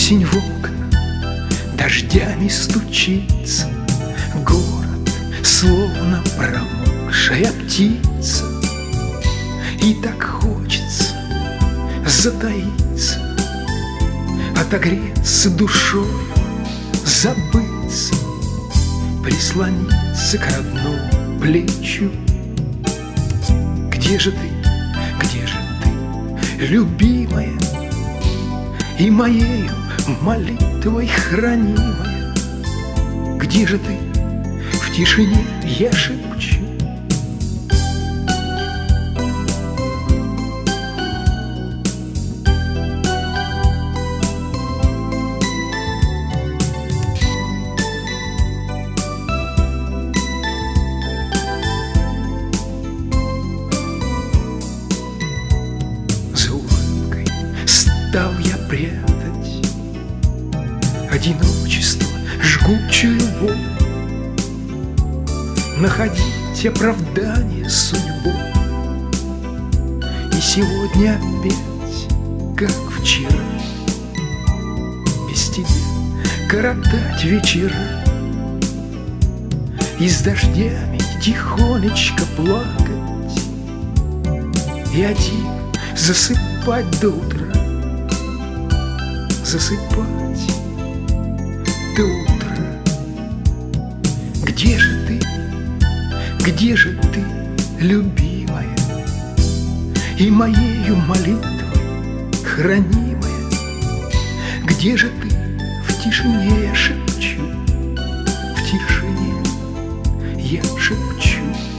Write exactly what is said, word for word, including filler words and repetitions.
Осень в окна дождями стучится, город словно промокшая птица. И так хочется затаиться, отогреться душой, забыться, прислониться к родному плечу. Где же ты, где же ты, любимая, и моею молитвой хранимая? Где же ты, в тишине я шепчу. Стал я прятать одиночество, жгучую боль, находить оправдание судьбой. И сегодня опять, как вчера, без тебя коротать вечера и с дождями тихонечко плакать и один засыпать до утра. Засыпать до утра. Где же ты, где же ты, любимая, и моею молитвой хранимая? Где же ты, в тишине я шепчу, в тишине я шепчу.